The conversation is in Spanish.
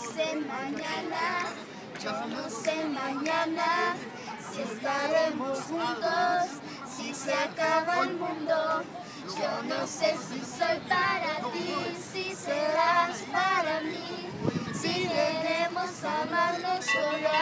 sé mañana, yo no sé mañana si estaremos juntos, si se acaba el mundo. Yo no sé si soy para ti, si serás para mí, si debemos amarnos solo